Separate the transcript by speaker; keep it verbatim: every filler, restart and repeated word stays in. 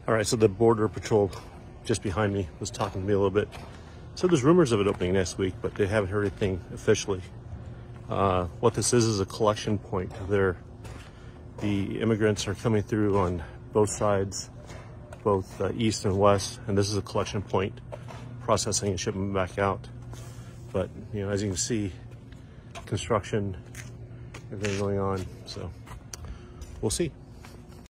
Speaker 1: All right, so the Border Patrol just behind me was talking to me a little bit. So there's rumors of it opening next week, but they haven't heard anything officially. Uh, what this is is a collection point. There, the immigrants are coming through on both sides, both uh, east and west, and this is a collection point, processing and shipping back out. But you know, as you can see, construction, everything going on. So we'll see.